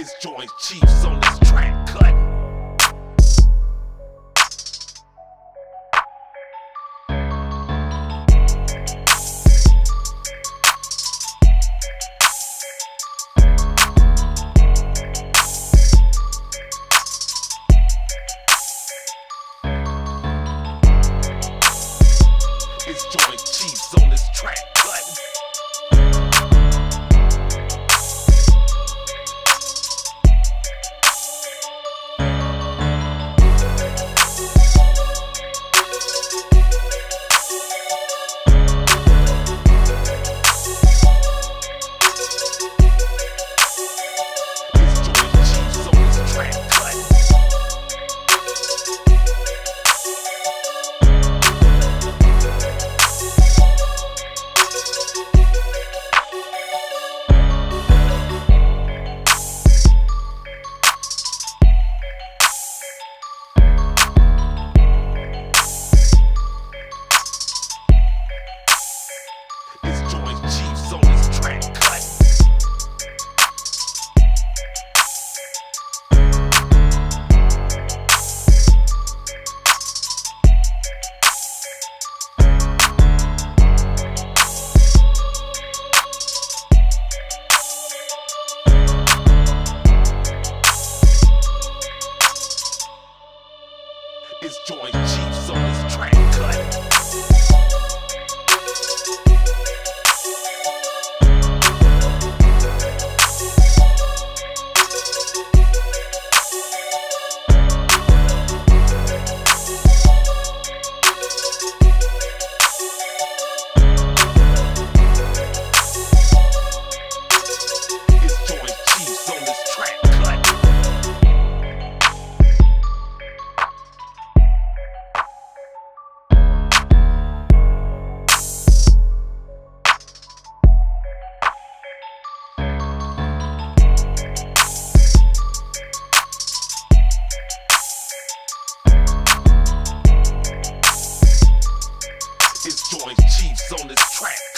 It's joint Chiefz on this track cut. It's joint Chiefz on this track cut. Chiefz on this track cut. It's joint Chiefz on this track cut. It's joint Chiefz on this track.